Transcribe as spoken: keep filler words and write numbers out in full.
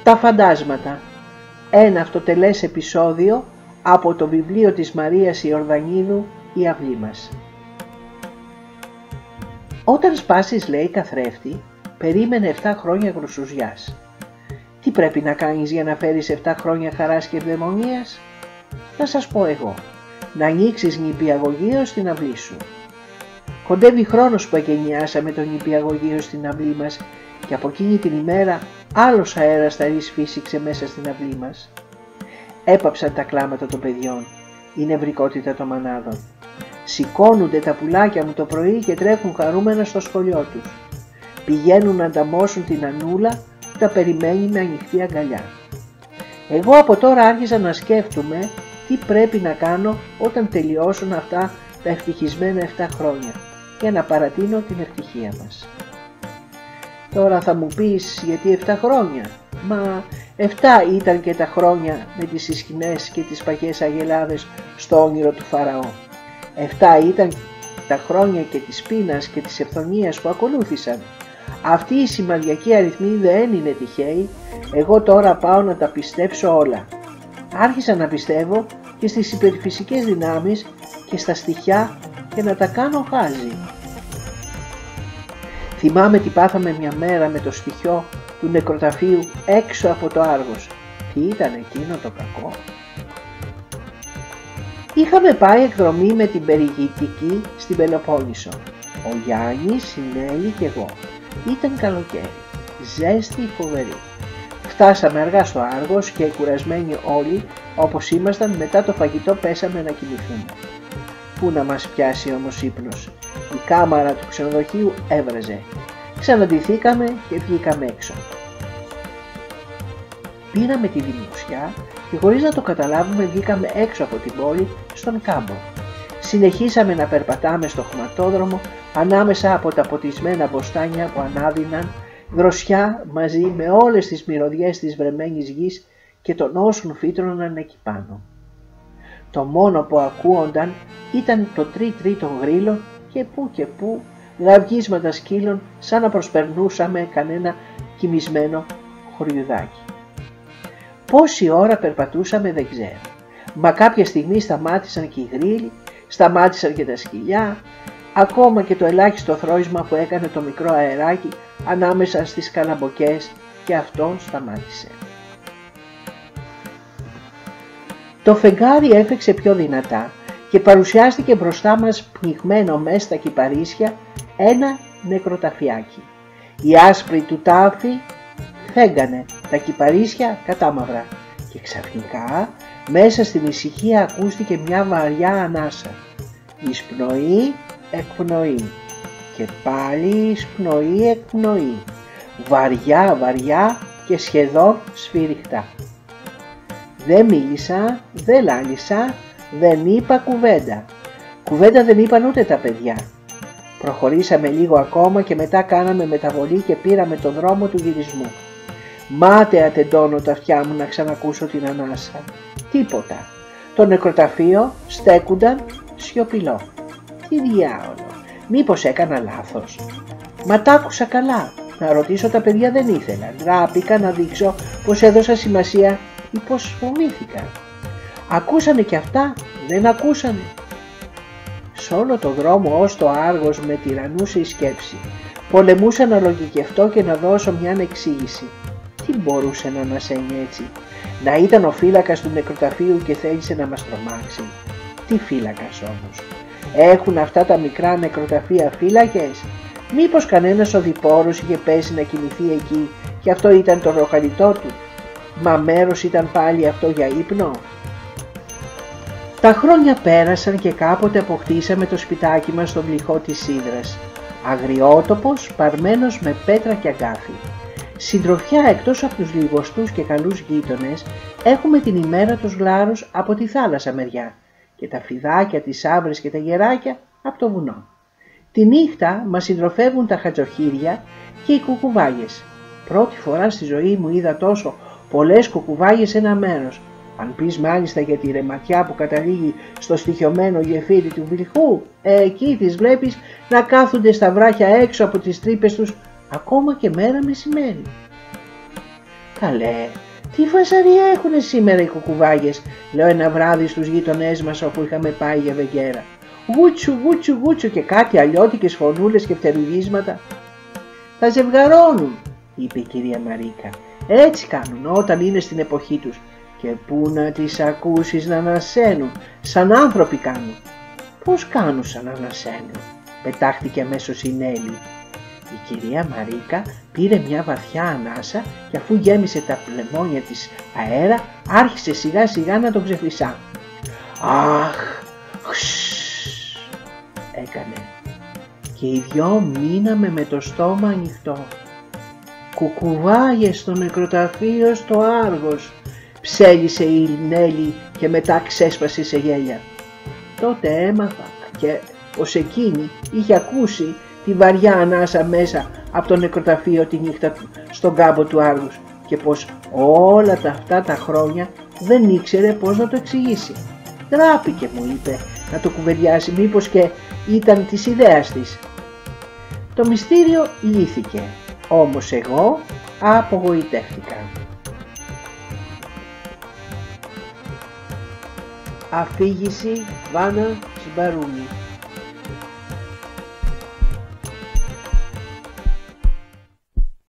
Τα φαντάσματα. Ένα αυτοτελές επεισόδιο από το βιβλίο της Μαρίας Ιορδανίδου «Η αυλή μας». Όταν σπάσεις, λέει, καθρέφτη, περίμενε εφτά χρόνια γρουσουζιάς. Τι πρέπει να κάνεις για να φέρεις εφτά χρόνια χαράς και ευδαιμονίας? Να σας πω εγώ, να ανοίξεις νηπιαγωγείο στην αυλή σου. Κοντεύει χρόνος που εγκαινιάσαμε το νηπιαγωγείο στην αυλή μας και από εκείνη την ημέρα άλλος αέρας θαρής φύσηξε μέσα στην αυλή μας. Έπαψαν τα κλάματα των παιδιών, η νευρικότητα των μανάδων. Σηκώνονται τα πουλάκια μου το πρωί και τρέχουν χαρούμενα στο σχολείο τους. Πηγαίνουν να ανταμώσουν την Ανούλα που τα περιμένει με ανοιχτή αγκαλιά. Εγώ από τώρα άρχισα να σκέφτομαι τι πρέπει να κάνω όταν τελειώσουν αυτά τα ευτυχισμένα εφτά χρόνια για να παρατείνω την ευτυχία μας. Τώρα θα μου πεις γιατί εφτά χρόνια? Μα εφτά ήταν και τα χρόνια με τις ισχυνές και τις παχές αγελάδες στο όνειρο του Φαραώ. Εφτά ήταν τα χρόνια και της πείνας και της ευθονίας που ακολούθησαν. Αυτή η σημαδιακή αριθμή δεν είναι τυχαίοι, εγώ τώρα πάω να τα πιστέψω όλα. Άρχισα να πιστεύω και στις υπερφυσικές δυνάμεις και στα στοιχιά και να τα κάνω χάζι. Θυμάμαι τι πάθαμε μια μέρα με το στοιχείο του νεκροταφείου έξω από το Άργος. Τι ήταν εκείνο το κακό? Είχαμε πάει εκδρομή με την περιηγητική στην Πελοπόννησο. Ο Γιάννης, η Νέλη και εγώ. Ήταν καλοκαίρι, ζέστη φοβερή. Φτάσαμε αργά στο Άργος και κουρασμένοι όλοι όπως ήμασταν, μετά το φαγητό πέσαμε να κοιμηθούμε. Πού να μας πιάσει όμως ύπνος? Η κάμαρα του ξενοδοχείου έβραζε. Ξαναντηθήκαμε και βγήκαμε έξω. Πήραμε τη δημοσιά και χωρίς να το καταλάβουμε βγήκαμε έξω από την πόλη στον κάμπο. Συνεχίσαμε να περπατάμε στο χωματόδρομο ανάμεσα από τα ποτισμένα μποστάνια που ανάδυναν δροσιά μαζί με όλες τις μυρωδιές της βρεμένης γης και των όσων φύτρωναν εκεί πάνω. Το μόνο που ακούονταν ήταν το τρί-τρί των γρύλων και που και που γαυγίσματα σκύλων σαν να προσπερνούσαμε κανένα κοιμισμένο χωριουδάκι. Πόση ώρα περπατούσαμε δεν ξέρω, μα κάποια στιγμή σταμάτησαν και οι γρύλοι, σταμάτησαν και τα σκυλιά, ακόμα και το ελάχιστο θρώισμα που έκανε το μικρό αεράκι ανάμεσα στις καλαμποκές και αυτό σταμάτησε. Το φεγγάρι έφεξε πιο δυνατά και παρουσιάστηκε μπροστά μας πνιγμένο μέσα στα κυπαρίσια ένα νεκροταφιάκι. Οι άσπροι του τάφοι φέγγανε τα κυπαρίσια κατάμαυρα και ξαφνικά μέσα στην ησυχία ακούστηκε μια βαριά ανάσα. Εισπνοή, εκπνοή και πάλι εισπνοή, εκπνοή. Βαριά, βαριά και σχεδόν σφυριχτά. Δεν μίλησα, δεν λάλησα, δεν είπα κουβέντα. Κουβέντα δεν είπαν ούτε τα παιδιά. Προχωρήσαμε λίγο ακόμα και μετά κάναμε μεταβολή και πήραμε τον δρόμο του γυρισμού. Μάταια τεντώνω τα αυτιά μου να ξανακούσω την ανάσα. Τίποτα. Το νεκροταφείο στέκουνταν σιωπηλό. Τι διάολο, μήπως έκανα λάθος? Μα τ' άκουσα καλά. Να ρωτήσω τα παιδιά δεν ήθελα. Ντράπηκα να δείξω πως έδωσα σημασία ή πως φοβήθηκα. Ακούσανε κι αυτά, δεν ακούσανε? Σ' όλο το δρόμο ως το Άργος με τυραννούσε η σκέψη. Πολεμούσα να λογικευτώ και να δώσω μια εξήγηση. Τι μπορούσε να ανασένει έτσι? Να ήταν ο φύλακας του νεκροταφείου και θέλησε να μας τρομάξει? Τι φύλακας όμως? Έχουν αυτά τα μικρά νεκροταφεία φύλακες? Μήπως κανένας οδηπόρος είχε πέσει να κοιμηθεί εκεί και αυτό ήταν το ροχαλιτό του? Μα μέρος ήταν πάλι αυτό για ύπνο? Τα χρόνια πέρασαν και κάποτε αποκτήσαμε το σπιτάκι μας στον πλυχό της Σίδρας. Αγριότοπος, παρμένος με πέτρα και αγκάθι. Συντροφιά εκτός από τους λιγοστούς και καλούς γείτονες, έχουμε την ημέρα τους γλάρους από τη θάλασσα μεριά και τα φιδάκια, τις άβρες και τα γεράκια από το βουνό. Τη νύχτα μας συντροφεύουν τα χατζοχύρια και οι κουκουβάγες. Πρώτη φορά στη ζωή μου είδα τόσο πολλές κουκουβάγες σε ένα μέρος. Αν πεις μάλιστα για τη ρεματιά που καταλήγει στο στοιχειωμένο γεφύρι του Βιλχού, εκεί τις βλέπεις να κάθονται στα βράχια έξω από τις τρύπες τους ακόμα και μέρα μεσημέρι. Καλέ, τι φασαρία έχουνε σήμερα οι κουκουβάγες, λέω ένα βράδυ στους γείτονές μας όπου είχαμε πάει για βεγγέρα. Γούτσου, γούτσου, γούτσου και κάτι αλλιώτικες φωνούλες και φτερουγίσματα. Θα ζευγαρώνουν, είπε η κυρία Μαρίκα. Έτσι κάνουν όταν είναι στην εποχή τους. Και πού να τις ακούσεις να ανασένουν, σαν άνθρωποι κάνουν. Πώς κάνουν σαν ανασένουν, πετάχτηκε αμέσως η Νέλη. Η κυρία Μαρίκα πήρε μια βαθιά ανάσα και αφού γέμισε τα πλεμόνια της αέρα, άρχισε σιγά σιγά να τον ξεφυσά. Αχ, χσσσ, έκανε. Και οι δυο μείναμε με το στόμα ανοιχτό. Κουκουβάγες στο νεκροταφείο στο Άργος, ψέλισε η Νέλη και μετά ξέσπασε σε γέλια. Τότε έμαθα και πως εκείνη είχε ακούσει τη βαριά ανάσα μέσα από το νεκροταφείο τη νύχτα στον κάμπο του Άργους και πως όλα τα αυτά τα χρόνια δεν ήξερε πως να το εξηγήσει. Τράπηκε, μου είπε, να το κουβεντιάσει, μήπως και ήταν της ιδέας της. Το μυστήριο λύθηκε, όμως εγώ απογοητεύτηκα. Αφήγηση Βάνα Σμπαρούνη.